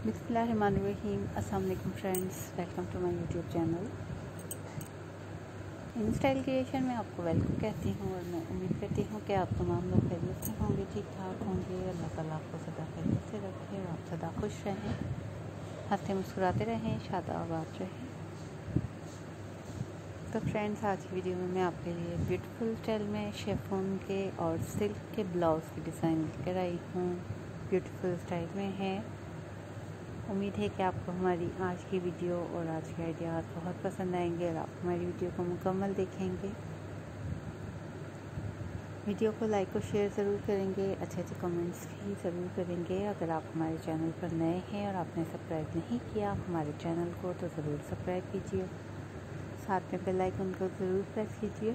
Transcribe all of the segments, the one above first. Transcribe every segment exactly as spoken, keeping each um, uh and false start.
बिस्मिल्लाहिर्रहमानिर्रहीम। अस्सलाम वालेकुम friends, welcome to my YouTube channel. In style creation में आपको वेलकम कहती हूँ और मैं उम्मीद करती हूँ कि आप तमाम लोग खैरियत से होंगे, ठीक ठाक होंगे। अल्लाह ताला आपको सदा खैरियत से रखे और आप सदा खुश रहें, हंसते मुस्कुराते रहें, शादाबाद रहें। तो फ्रेंड्स, आज की वीडियो में मैं आपके लिए ब्यूटीफुल स्टाइल में शेफोन के और सिल्क के ब्लाउज़ की डिज़ाइन लेकर आई हूँ। ब्यूटीफुल स्टाइल में है। उम्मीद है कि आपको हमारी आज की वीडियो और आज के आइडियाज़ बहुत पसंद आएंगे और आप हमारी वीडियो को मुकम्मल देखेंगे। वीडियो को लाइक और शेयर ज़रूर करेंगे, अच्छे अच्छे कमेंट्स भी ज़रूर करेंगे। अगर आप हमारे चैनल पर नए हैं और आपने सब्सक्राइब नहीं किया हमारे चैनल को तो ज़रूर सब्सक्राइब कीजिए, साथ में बेल आइकन को ज़रूर प्रेस कीजिए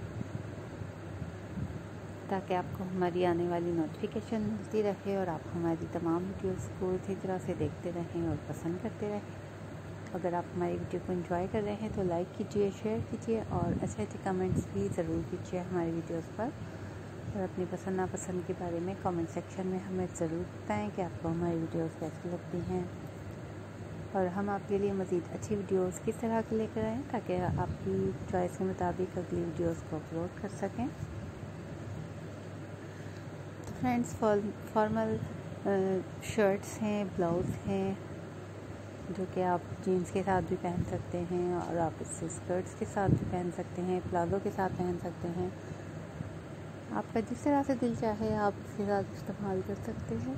ताकि आपको हमारी आने वाली नोटिफिकेशन मिलती रहे और आप हमारी तमाम वीडियोस को इसी तरह से देखते रहें और पसंद करते रहें। अगर आप हमारी वीडियो को एंजॉय कर रहे हैं तो लाइक कीजिए, शेयर कीजिए और अच्छे अच्छे कमेंट्स भी ज़रूर कीजिए हमारी वीडियोस पर। और अपनी पसंद नापसंद के बारे में कमेंट सेक्शन में हमें ज़रूर बताएँ कि आपको हमारी वीडियोज़ कैसी लगती हैं और हम आपके लिए मज़ीद अच्छी वीडियोस किस तरह के लेकर आएँ ताकि आपकी चॉइस के मुताबिक अगली वीडियोस को अपलोड कर सकें। तो फ्रेंड्स, फॉर्मल शर्ट्स हैं, ब्लाउज़ हैं जो कि आप जीन्स के साथ भी पहन सकते हैं और आप इससे स्कर्ट्स के साथ भी पहन सकते हैं, प्लाजो के साथ पहन सकते हैं। आपका जिस तरह से दिल चाहे आप इसके साथ इस्तेमाल कर सकते हैं।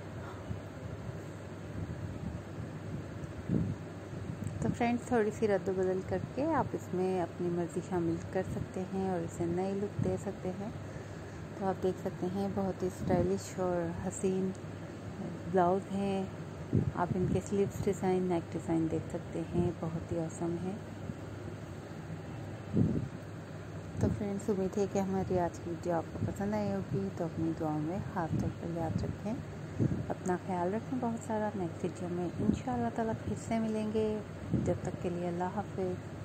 तो फ्रेंड्स, थोड़ी सी रद्द बदल करके आप इसमें अपनी मर्ज़ी शामिल कर सकते हैं और इसे नई लुक दे सकते हैं। तो आप देख सकते हैं बहुत ही स्टाइलिश और हसीन ब्लाउज़ हैं। आप इनके स्लीव्स डिज़ाइन, नेक डिज़ाइन देख सकते हैं, बहुत ही औसम है। तो फ्रेंड्स, उम्मीद है कि हमारी आज की वीडियो आपको पसंद आई होगी। तो अपनी दुआओं में हाथ तौर पर याद रखें, अपना ख्याल रखें बहुत सारा। नेक्स्ट वीडियो में इंशाअल्लाह ताला फिर से मिलेंगे। जब तक के लिए अल्लाह हाफ़िज़।